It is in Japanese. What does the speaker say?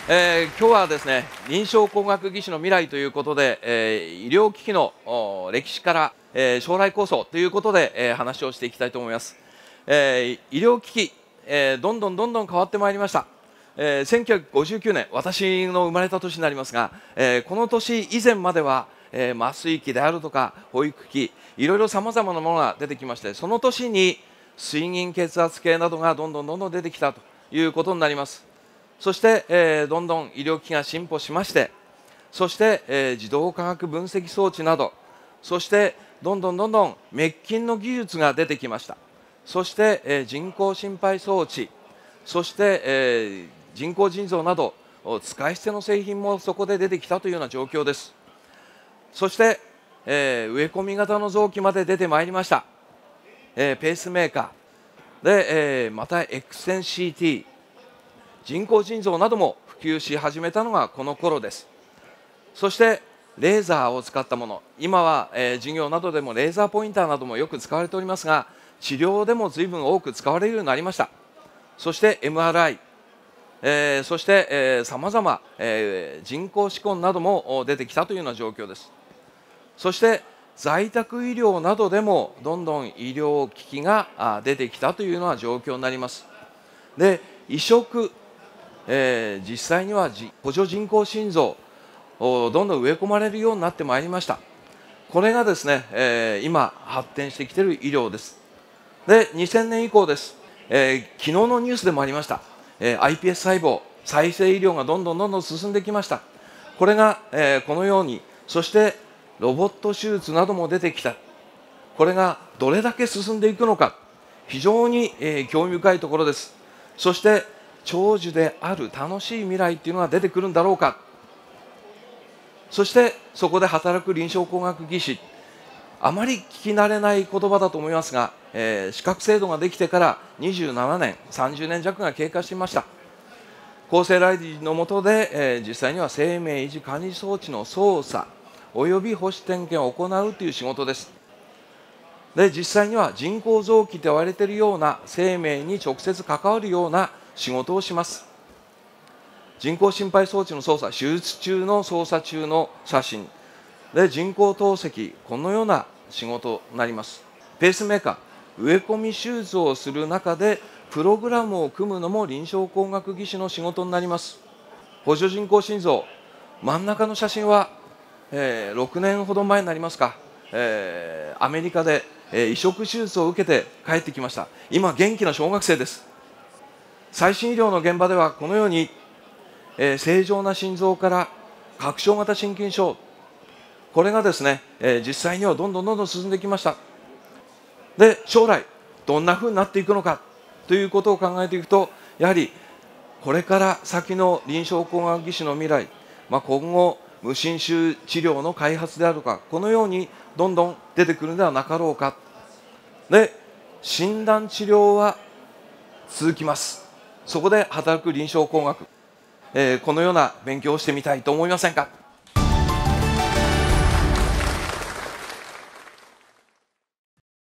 今日はですね、臨床工学技師の未来ということで、医療機器の歴史から、将来構想ということで、話をしていきたいと思います。医療機器、どんどん変わってまいりました。1959年、私の生まれた年になりますが、この年以前までは、麻酔機であるとか保育器、いろいろさまざまなものが出てきまして、その年に水銀血圧計などがどんどん出てきたということになります。そして、どんどん医療機器が進歩しまして、そして、自動化学分析装置など、そしてどんどん滅菌の技術が出てきました。そして、人工心肺装置、そして、人工腎臓など使い捨ての製品もそこで出てきたというような状況です。そして、植え込み型の臓器まで出てまいりました。ペースメーカーで、また X 線 CT、人工腎臓なども普及し始めたのがこの頃です。そしてレーザーを使ったもの、今は、授業などでもレーザーポインターなどもよく使われておりますが、治療でも随分多く使われるようになりました。そして MRI、そしてさまざま人工歯根なども出てきたというような状況です。そして在宅医療などでもどんどん医療機器が出てきたというような状況になります。で、移植、実際には補助人工心臓をどんどん植え込まれるようになってまいりました。これがですね、今発展してきている医療です。で、2000年以降です。昨日のニュースでもありました、iPS 細胞再生医療がどんどん進んできました。これが、このように、そしてロボット手術なども出てきた。これがどれだけ進んでいくのか、非常に、興味深いところです。そして長寿である楽しい未来っていうのが出てくるんだろうか。そしてそこで働く臨床工学技師、あまり聞き慣れない言葉だと思いますが、資格制度ができてから27年、30年弱が経過しました。厚生労働の下で、実際には生命維持管理装置の操作および保守点検を行うという仕事です。で、実際には人工臓器と言われているような生命に直接関わるような仕事をします。人工心肺装置の操作、手術中の操作中の写真で、人工透析、このような仕事になります。ペースメーカー、植え込み手術をする中でプログラムを組むのも臨床工学技士の仕事になります。補助人工心臓、真ん中の写真は、6年ほど前になりますか、アメリカで、移植手術を受けて帰ってきました。今元気な小学生です。最新医療の現場ではこのように、正常な心臓から拡張型心筋症、これがですね、実際にはどんどん進んできました。で、将来どんなふうになっていくのかということを考えていくと、やはりこれから先の臨床工学技士の未来、今後無侵襲治療の開発であるとか、このようにどんどん出てくるのではなかろうか。で、診断治療は続きます。そこで働く臨床工学、このような勉強をしてみたいと思いませんか。